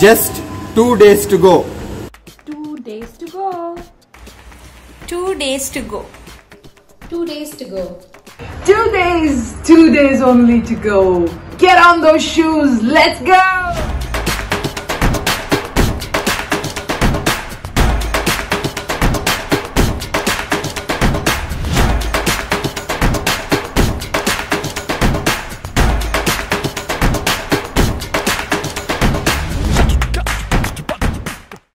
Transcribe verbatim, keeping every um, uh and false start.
Just two days to go. Two days to go. Two days to go. Two days to go. Two days, two days only to go. Get on those shoes, let's go!